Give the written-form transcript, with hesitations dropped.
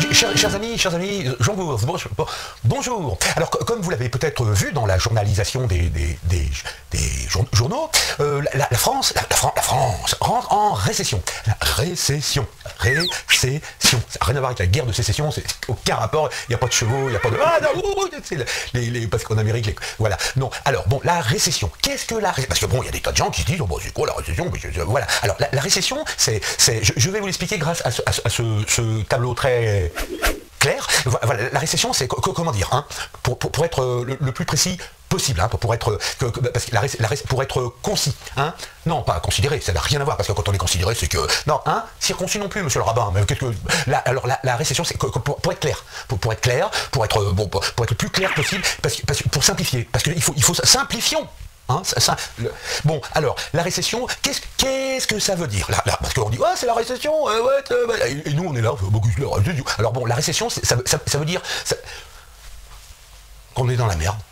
Chers amis, bonjour. Alors, comme vous l'avez peut-être vu dans la journalisation des journaux, la France rentre en récession. Récession. Ça n'a rien à voir avec la guerre de sécession, c'est aucun rapport, il n'y a pas de chevaux, il n'y a pas de... Ah non, parce qu'en Amérique, voilà. Non, alors, bon, la récession, qu'est-ce que la récession? Parce que bon, il y a des tas de gens qui se disent, oh, bon, c'est quoi la récession? Voilà. Alors, la récession, je vais vous l'expliquer grâce à ce tableau très clair. Voilà, la récession, c'est comment dire, hein, pour être le plus précis possible, hein, pour être concis, hein, non pas considéré, ça n'a rien à voir, parce que quand on est considéré, c'est que non, hein, circoncis non plus, monsieur le rabbin, mais alors la récession, c'est pour être clair, pour être clair, pour être le plus clair possible, pour simplifier, parce qu'il faut simplifions. Hein, bon, alors, la récession, qu'est-ce que ça veut dire là, parce qu'on dit, ouais, c'est la récession, et nous on est là, alors bon, la récession, ça veut dire qu'on est dans la merde.